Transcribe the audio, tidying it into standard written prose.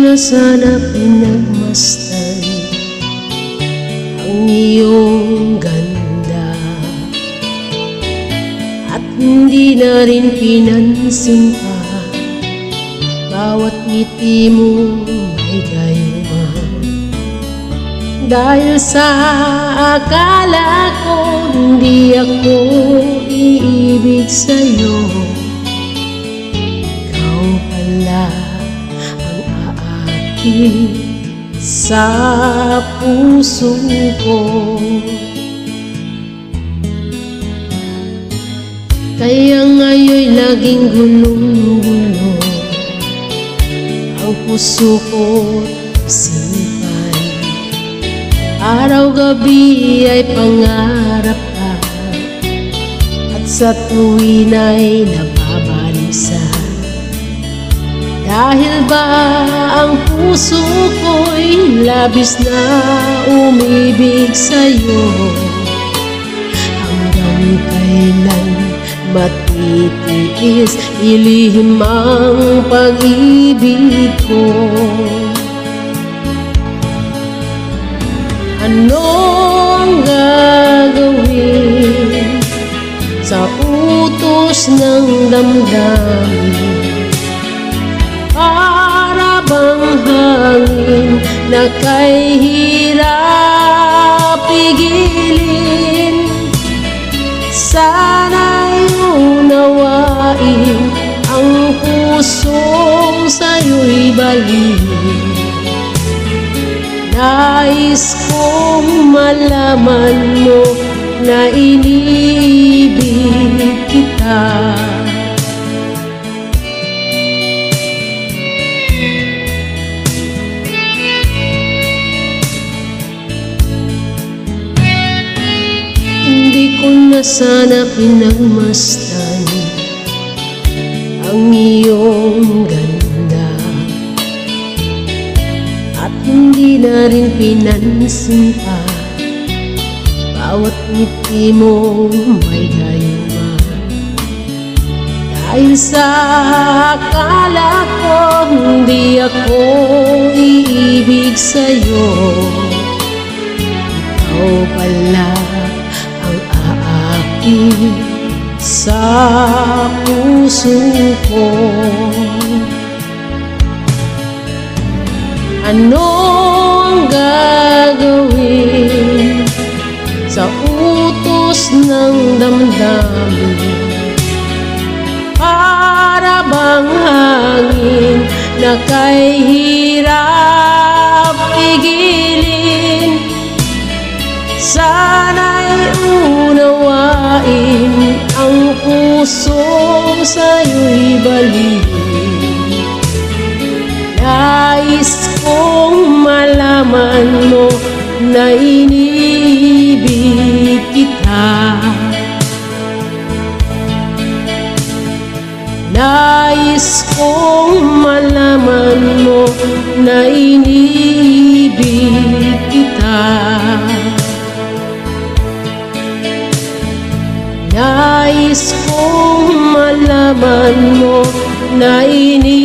na sana pinagmasdan ang iyong ganda, at hindi na rin pinansin pa bawat ngiti mo may gayuma. Dahil sa akala ko hindi ako iibig sa'yo, ikaw pala ang aakit sa puso ko. Kaya ngayon'y laging gulong-gulo ang puso ko't isipan. Araw-gabi ay pangarap ka, at sa tuwin ay nababalisa. Dahil ba ang puso ko'y labis na umibig sa'yo, hanggang kailan matitiis ilihim ang pag-ibig ko? Ano ang gagawin sa utos ng damdamin? Para bang hangin na kay hirap pigilin? Sana'y unawain ang pusong sa'yo'y baliw. Nais kong malaman mo na iniibig kita. Hindi ko na sana pinagmasdan ang iyong ganda, at hindi na rin pinansin pa bawat ngiti mo may gayuma. Dahil sa akala ko hindi ako iibig sa'yo, ikaw pala ang aakit sa puso ko. Ano ang gagawin sa utos ng damdamin? Para bang hangin na kay hirap pigilin? Sana'y unawain ang pusong sa'yo'y baliw. Nais kong malaman mo na iniibig kita. Nais kong malaman mo na iniibig kita. Nais kong malaman mo na iniibig